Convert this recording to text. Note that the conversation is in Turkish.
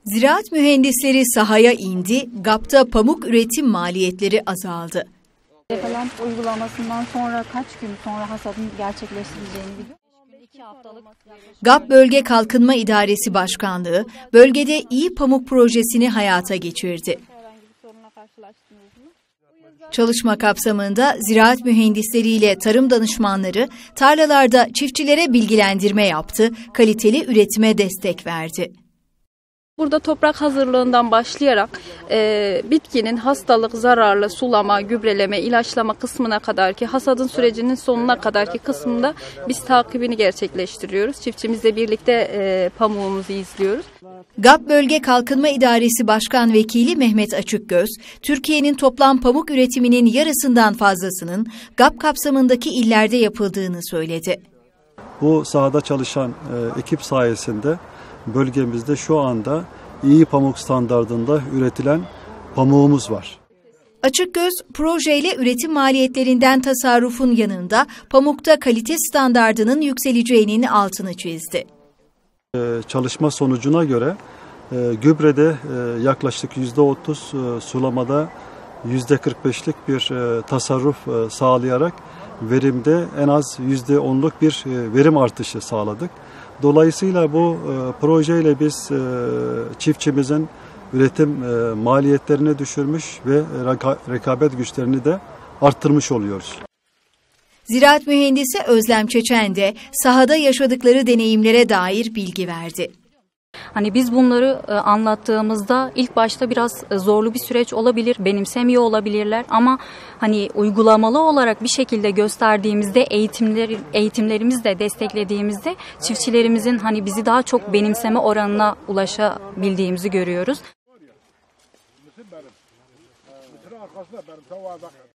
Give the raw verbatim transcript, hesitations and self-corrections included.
Ziraat mühendisleri sahaya indi, GAP'ta pamuk üretim maliyetleri azaldı. Defalant uygulamasından sonra kaç gün sonra hasadın gerçekleştirileceğini biliyor musunuz? GAP Bölge Kalkınma İdaresi Başkanlığı, bölgede iyi pamuk projesini hayata geçirdi. Çalışma kapsamında ziraat mühendisleriyle tarım danışmanları tarlalarda çiftçilere bilgilendirme yaptı, kaliteli üretime destek verdi. Burada toprak hazırlığından başlayarak e, bitkinin hastalık, zararlı sulama, gübreleme, ilaçlama kısmına kadar ki hasadın sürecinin sonuna kadar ki kısmında biz takibini gerçekleştiriyoruz. Çiftçimizle birlikte e, pamuğumuzu izliyoruz. GAP Bölge Kalkınma İdaresi Başkan Vekili Mehmet Açıkgöz, Türkiye'nin toplam pamuk üretiminin yarısından fazlasının GAP kapsamındaki illerde yapıldığını söyledi. Bu sahada çalışan e, ekip sayesinde bölgemizde şu anda iyi pamuk standardında üretilen pamuğumuz var. Açıkgöz, projeyle üretim maliyetlerinden tasarrufun yanında pamukta kalite standardının yükseleceğinin altını çizdi. Ee, çalışma sonucuna göre e, gübrede e, yaklaşık yüzde otuz, e, sulamada yüzde kırk beşlik bir e, tasarruf e, sağlayarak verimde en az yüzde onluk bir e, verim artışı sağladık. Dolayısıyla bu e, projeyle biz e, çiftçimizin üretim e, maliyetlerini düşürmüş ve reka, rekabet güçlerini de arttırmış oluyoruz. Ziraat mühendisi Özlem Çeçen de sahada yaşadıkları deneyimlere dair bilgi verdi. Hani biz bunları e, anlattığımızda ilk başta biraz e, zorlu bir süreç olabilir, benimsemiyor olabilirler ama hani uygulamalı olarak bir şekilde gösterdiğimizde, eğitimler eğitimlerimizle desteklediğimizde çiftçilerimizin hani bizi daha çok benimseme oranına ulaşabildiğimizi görüyoruz.